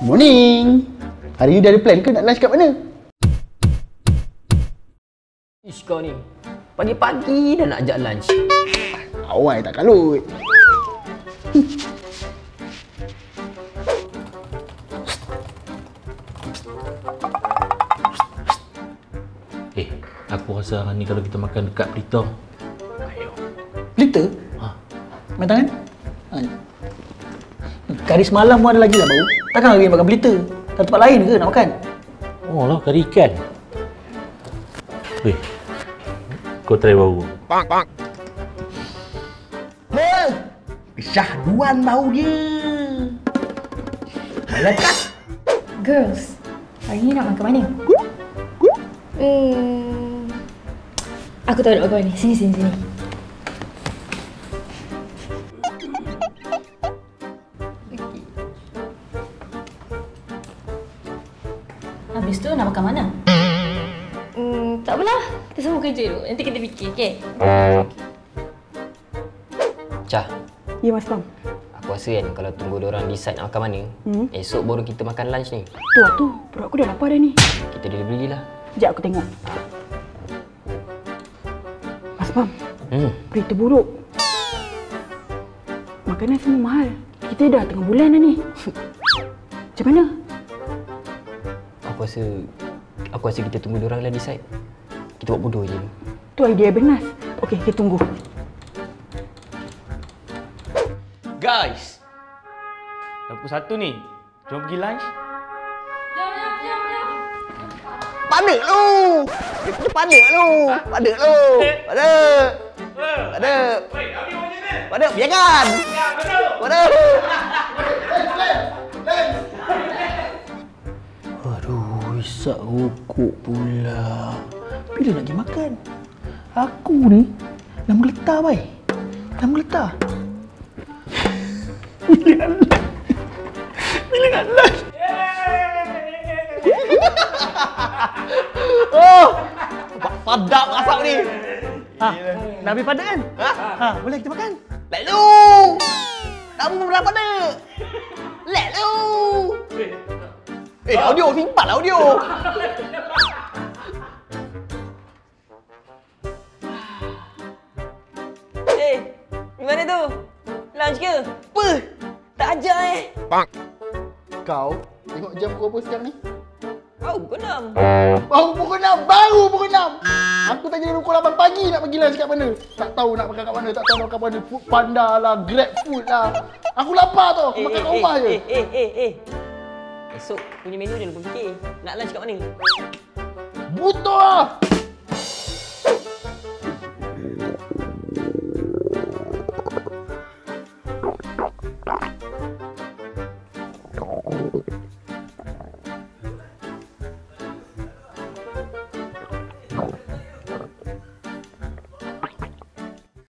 Morning. Hari ni dah ada plan ke nak lunch kat mana? Ish kau ni. Pagi-pagi dah nak ajak lunch. Awal tak kalut. Aku rasa hari ni kalau kita makan dekat Pelita. Pelita? Ha. Main tangan? Ha. Kari semalam pun ada lagi lah bau. Takkan hari ni makan pelita? Tak tempat lain ke nak makan? Oh lah, kari ikan. Weh, kau try bau. Bang. Syahduan bau dia. Melekat. Girls, hari ni nak makan mana? Aku tahu nak makan mana. Sini. Habis tu nak makan mana? Tak apalah. Kita semua kerja dulu. Nanti kita fikir, okey? Cah, Ya, Mas Bang. aku rasa kan kalau tunggu diorang decide nak makan mana, esok baru kita makan lunch ni. Tu. Perut aku dah lapar dah ni. Kita delivery lah. Sekejap aku tengok. Mas Bang, berita buruk. Makanan semua mahal. Kita dah tengah bulan dah ni. Macam mana? Aku rasa kita tunggu diorang lah decide. Kita buat bodoh je. Tu idea Bernas. Okey, kita tunggu. Guys! 21 ni. Jom pergi lunch. Pada lu. Dia pada lu. Pada. Biarkan. Pada. Aduh, isak rokok pula. Bila nak pergi makan? Aku ni dah menggeletar, bai. Dah menggeletar. Bila nak lunch? Oh! Sedap asap ni. Nak ambil pada kan? Boleh kita makan? Let lu. Kamu berapa pada? Let lu. Audio simpan lah audio. Gimana tu? Lunch ke? Apa? Tak ajak Kau tengok jam pukul apa sekarang ni? Pukul 6. Baru pukul 6. Aku tak jadi pukul 8 pagi nak pergi lunch kat mana. Tak tahu nak makan kat mana, tak tahu nak makan kat mana. Food Panda lah, Grab food lah. Aku lapar tau, aku makan kat rumah je. Esok punya menu dia lupa fikir. Nak lunch kat mana? Butuh lah.